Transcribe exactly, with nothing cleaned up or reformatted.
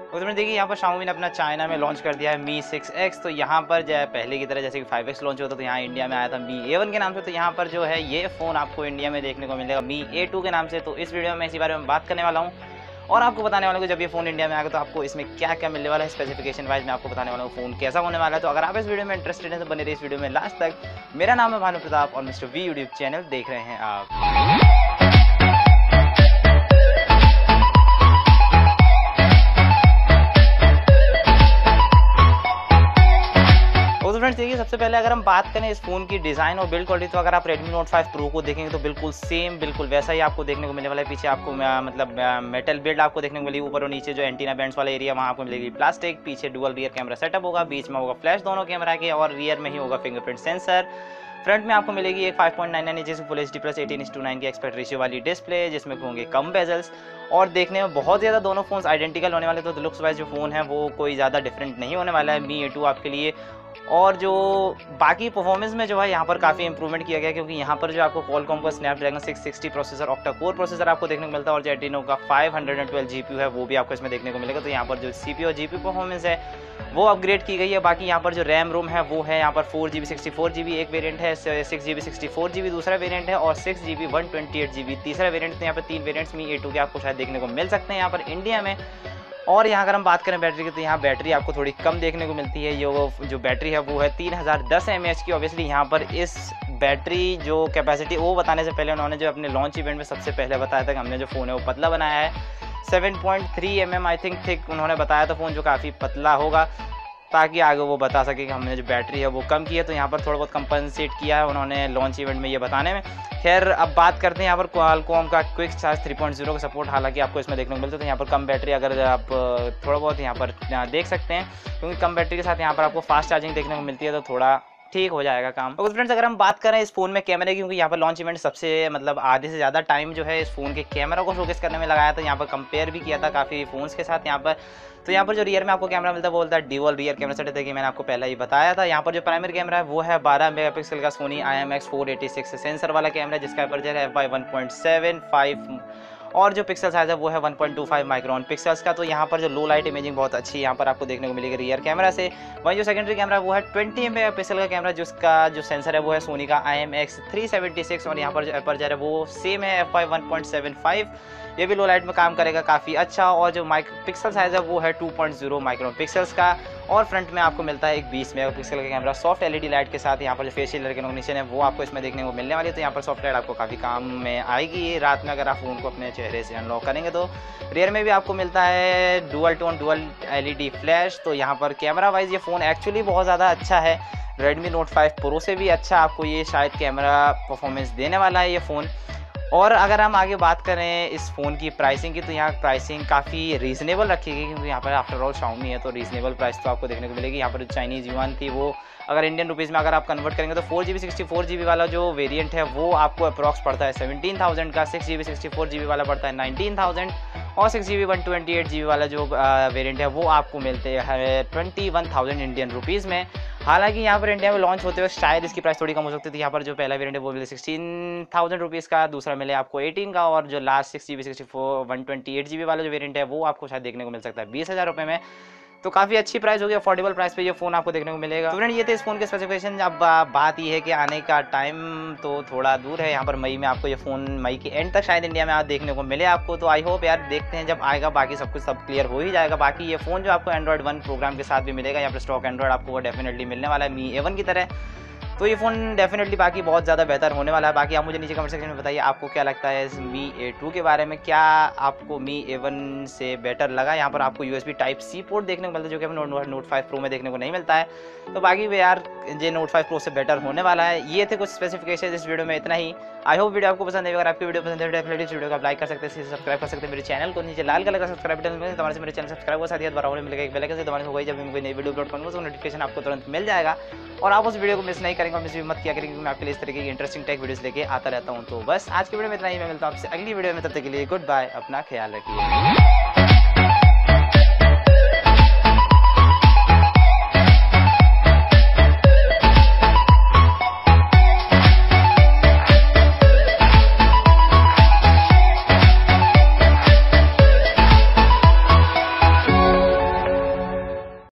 उसमें देखिए यहाँ पर Xiaomi ने अपना चाइना में लॉन्च कर दिया है मी सिक्स एक्स। तो यहाँ पर जो है पहले की तरह जैसे कि फाइव एक्स लॉन्च होता तो यहाँ इंडिया में आया था मी ए वन के नाम से, तो यहाँ पर जो है ये फ़ोन आपको इंडिया में देखने को मिलेगा मी ए टू के नाम से। तो इस वीडियो में मैं इसी बारे में बात करने वाला हूँ और आपको बताने वाला हूँ जब ये फ़ोन इंडिया में आएगा तो आपको इसमें क्या क्या मिलने वाला है, स्पेसिफिकेशन वाइज मैं आपको बताने वाला हूँ फ़ोन कैसा होने वाला है। तो अगर आप इस वीडियो में इंटरेस्टेड हैं तो बने रहिए इस वीडियो में लास्ट तक। मेरा नाम है भानु प्रताप और मिस्टर वी यूट्यूब चैनल देख रहे हैं आप। तो फ्रेंड्स देखिए, सबसे पहले अगर हम बात करें इस फोन की डिज़ाइन और बिल्ड क्वालिटी, तो अगर आप Redmi Note फाइव Pro को देखेंगे तो बिल्कुल सेम बिल्कुल वैसा ही आपको देखने को मिलने वाला है। पीछे आपको मतलब मेटल बिल्ड आपको देखने को मिलेगी, ऊपर और नीचे जो एंटीना बैंड्स वाला एरिया वहाँ आपको मिलेगी प्लास्टिक। पीछे डुअल रियर कैमरा सेटअप होगा, बीच में होगा फ्लैश दोनों कैमरा के और रियर में ही होगा फिंगरप्रिंट सेंसर। फ्रंट में आपको मिलेगी एक five point nine nine inches full H D plus eighteen is two nine की एक्सपर्ट रेशियो वाली डिस्प्ले, जिसमें होंगे कम बेजल्स और देखने में बहुत ज़्यादा दोनों फोन्स आइडेंटिकल होने वाले। तो लुक्स वाइज जो फ़ोन है वो कोई ज़्यादा डिफरेंट नहीं होने वाला है मी ए टू आपके लिए। और जो बाकी परफॉर्मेंस में जो है यहाँ पर काफ़ी इंप्रूवमेंट किया गया, क्योंकि यहाँ पर जो आपको Qualcomm का Snapdragon six sixty processor octa core processor आपको देखने को मिलता है और जो एड्रीनो का फाइव ट्वेल्व जीपीयू है वो भी आपको इसमें देखने को मिलेगा। तो यहाँ पर जो सीपीयू और जीपीयू परफॉर्मेंस है वो अपग्रेड की गई है। बाकी यहाँ पर जो रैम रोम है वो है यहाँ पर four G B sixty four G B एक वेरियंट है, six G B sixty four G B दूसरा वेरियंट है और six G B one twenty eight G B तीसरा वेरियंट। तो यहाँ पर तीन वेरियंट्स मी ए टू के आपको शायद देखने को मिल सकते हैं यहाँ पर इंडिया में। और यहाँ अगर हम बात करें बैटरी की तो यहाँ बैटरी आपको थोड़ी कम देखने को मिलती है। ये जो बैटरी है वो है तीन हज़ार दस एम ए एच की। ऑब्वियसली यहाँ पर इस बैटरी जो कैपेसिटी वो बताने से पहले उन्होंने जो अपने लॉन्च इवेंट में सबसे पहले बताया था कि हमने जो फ़ोन है वो पतला बनाया है, seven point three M M I think thick उन्होंने बताया था फ़ोन, जो काफ़ी पतला होगा ताकि आगे वो बता सके कि हमने जो बैटरी है वो कम की है। तो यहाँ पर थोड़ा बहुत कंपनसेट किया है उन्होंने लॉन्च इवेंट में ये बताने में। खैर अब बात करते हैं यहाँ पर Qualcomm का quick charge three point zero का सपोर्ट हालांकि आपको इसमें देखने को मिलता है। तो यहाँ पर कम बैटरी अगर आप थोड़ा बहुत यहाँ पर देख सकते हैं, क्योंकि कम बैटरी के साथ यहाँ पर आपको फास्ट चार्जिंग देखने को मिलती है, तो थोड़ा ठीक हो जाएगा काम। तो फ्रेंड्स अगर हम बात करें इस फोन में कैमरे की, क्योंकि यहाँ पर लॉन्च इवेंट सबसे मतलब आधे से ज़्यादा टाइम जो है इस फोन के कैमरा को शोकेस करने में लगाया था। यहाँ पर कंपेयर भी किया था काफ़ी फोन्स के साथ यहाँ पर। तो यहाँ पर जो रियर में आपको कैमरा मिलता है वो बोलता है ड्यूअल रियर कैमरा सेट है कि मैंने आपको पहले ही बताया था। यहाँ पर जो प्राइमरी कैमरा है वो है बारह मेगापिक्सल का Sony I M X four eighty six sensor वाला कैमरा, जिसका अपर्चर है F by one point seven five और जो पिक्सल साइज है वो है one point two five micron pixels का। तो यहाँ पर जो लो लाइट इमेजिंग बहुत अच्छी यहाँ पर आपको देखने को मिलेगी रियर कैमरा से। वहीं जो सेकेंडरी कैमरा वो है ट्वेंटी मेगापिक्सल का कैमरा, जिसका जो सेंसर है वो है सोनी का I M X three seventy six और यहाँ पर जो अपर्चर है वो सेम है F by one point seven five, ये भी लो लाइट में काम करेगा काफ़ी अच्छा। और जो माइक पिक्सल साइज है वो है two point zero micron pixels का और फ्रंट में आपको मिलता है एक बीस मेगापिक्सल का कैमरा सॉफ्ट एलईडी लाइट के साथ। यहाँ पर जो फेशियल रिकॉग्निशन है वो आपको इसमें देखने को मिलने वाली है। तो यहाँ पर सॉफ्ट लाइट आपको काफ़ी काम में आएगी रात में अगर आप फ़ोन को अपने चेहरे से अनलॉक करेंगे। तो रियर में भी आपको मिलता है dual tone dual LED flash. तो यहाँ पर कैमरा वाइज ये फ़ोन एक्चुअली बहुत ज़्यादा अच्छा है, Redmi Note फाइव Pro से भी अच्छा आपको ये शायद कैमरा परफॉर्मेंस देने वाला है ये फ़ोन। और अगर हम आगे बात करें इस फ़ोन की प्राइसिंग की, तो यहाँ प्राइसिंग काफ़ी रीज़नेबल रखी गई, क्योंकि यहाँ पर आफ्टर ऑल Xiaomi है तो रीज़नेबल प्राइस तो आपको देखने को मिलेगी। यहाँ पर जो चाइनीज़ युआन थी वो अगर इंडियन रुपीज़ में अगर आप कन्वर्ट करेंगे तो four G B sixty four G B वाला जो वेरिएंट है वो आपको अप्रॉक्स पड़ता है सेवनटीन थाउजेंड का, six G B sixty four G B वाला पड़ता है नाइनटीन थाउजेंड और six G B one twenty eight G B वाला जो वेरिएंट है वो आपको मिलते हैं twenty one thousand Indian rupees में। हालांकि यहाँ पर इंडिया में लॉन्च होते हुए शायद इसकी प्राइस थोड़ी कम हो सकती थी। यहाँ पर जो पहला वेरिएंट है वो मिले सिक्सटीन थाउजेंड रुपीज़ का, दूसरा मिले आपको एटीन का और जो last six G B sixty four one twenty eight G B वाला जो वेरिएंट है वो आपको शायद देखने को मिल सकता है बीस हज़ार रुपये में। तो काफ़ी अच्छी प्राइस होगी, अफोर्डेबल प्राइस पे ये फ़ोन आपको देखने को मिलेगा। तो फ्रेंड ये थे इस फ़ोन के स्पेसिफिकेशन। अब बात ये है कि आने का टाइम तो थोड़ा दूर है, यहाँ पर मई में आपको ये फ़ोन मई के एंड तक शायद इंडिया में आप देखने को मिले आपको। तो आई होप यार देखते हैं जब आएगा, बाकी सब कुछ सब क्लियर हो ही जाएगा। बाकी ये फ़ोन जो आपको एंड्रॉइड वन प्रोग्राम के साथ भी मिलेगा, यहाँ पर स्टॉक एंड्रॉइड आपको वो डेफिनेटली मिलने वाला है मी ए वन की तरह। तो ये फ़ोन डेफिनेटली बाकी बहुत ज़्यादा बेहतर होने वाला है। बाकी आप मुझे नीचे कमेंट सेक्शन में बताइए आपको क्या लगता है इस मी ए टू के बारे में, क्या आपको मी ए वन से बेटर लगा। यहाँ पर आपको यूएसबी टाइप सी पोर्ट देखने को मिलता है जो कि हमें नोट फाइव प्रो में देखने को नहीं मिलता है। तो बाकी भी यार ये नोट फाइव प्रो से बेटर होने वाला है। ये थे कुछ स्पेसिफिकेशन इस वीडियो में, इतना ही। आई होप वीडियो आपको पसंद है। अगर आपकी वीडियो पसंद है डेफिनेटली इस वीडियो को आप लाइक कर सकते हैं, सब्सक्राइब कर सकते हैं मेरे चैनल को। नीचे लाल कलर का सब्सक्राइब बटन में तुम्हारे से मेरे चैनल सब्सक्राइब हो साथ ही बराबर मिलेगा एक बेल आइकन से तुम्हारे हो गई जब मैं कोई नई वीडियो अपलोड करूँगा तो नोटिफिकेशन आपको तुरंत मिल जाएगा और आप उस वीडियो को मिस नहीं करेंगे और मिस भी मत किया करेंगे, क्योंकि मैं आपके लिए इस तरीके की इंटरेस्टिंग टेक वीडियोस लेके आता रहता हूँ। तो बस आज की वीडियो में इतना ही, मैं मिलता हूँ आपसे अगली वीडियो में, तब तक के लिए गुड बाय, अपना ख्याल रखिए।